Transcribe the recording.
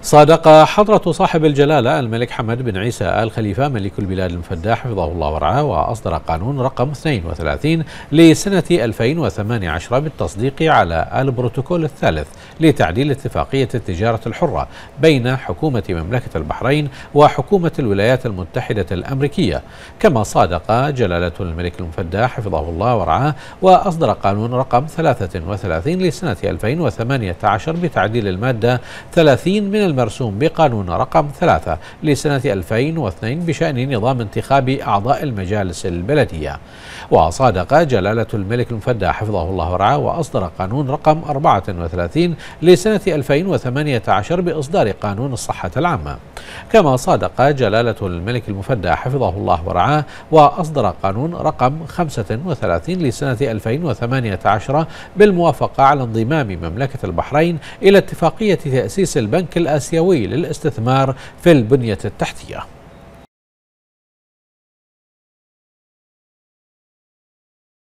صادق حضرة صاحب الجلالة الملك حمد بن عيسى آل خليفة ملك البلاد المفدى حفظه الله ورعاه، وأصدر قانون رقم 32 لسنة 2018 بالتصديق على البروتوكول الثالث لتعديل اتفاقية التجارة الحرة بين حكومة مملكة البحرين وحكومة الولايات المتحدة الأمريكية. كما صادق جلالة الملك المفدى حفظه الله ورعاه وأصدر قانون رقم 33 لسنة 2018 بتعديل المادة 30 من المرسوم بقانون رقم 3 لسنة 2002 بشأن نظام انتخاب أعضاء المجالس البلدية. وصادق جلالة الملك المفدى حفظه الله ورعاه وأصدر قانون رقم 34 لسنة 2018 بإصدار قانون الصحة العامة. كما صادق جلالة الملك المفدى حفظه الله ورعاه وأصدر قانون رقم 35 لسنة 2018 بالموافقة على انضمام مملكة البحرين إلى اتفاقية تأسيس البنك الآسيوي للاستثمار في البنية التحتية.